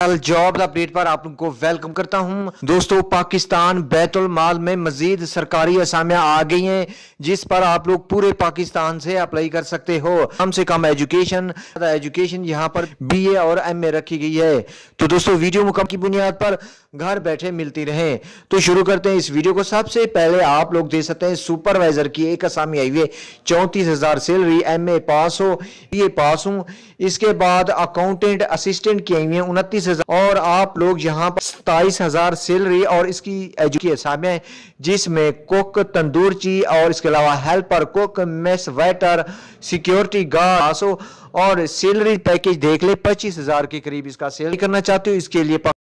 Job update पर आप लोगों को वेलकम करता हूं। दोस्तों, पाकिस्तान बैतुल माल में मजीद सरकारी असामियां आ गई हैं जिस पर आप लोग पूरे पाकिस्तान से अप्लाई कर सकते हो। कम से कम एजुकेशन यहां पर बीए और एमए रखी गई है। तो दोस्तों, वीडियो मुकम्मल की बुनियाद पर घर बैठे मिलती रहे। तो शुरू करते हैं इस वीडियो को। सबसे पहले आप लोग देख सकते हैं सुपरवाइजर की एक असामी आई हुई है, 34,000 सैलरी, एमए पास हो, बीए पास हूं। इसके बाद अकाउंटेंट असिस्टेंट की आई हुई है 29,000, और आप लोग यहाँ पर 27,000 सैलरी और इसकी एजुकेशन असामियां जिसमें कुक, तंदूरची और इसके अलावा helper, cook, mess waiter, security guard और सैलरी पैकेज देख ले 25,000 के करीब इसका सैलरी करना चाहते हो। इसके लिए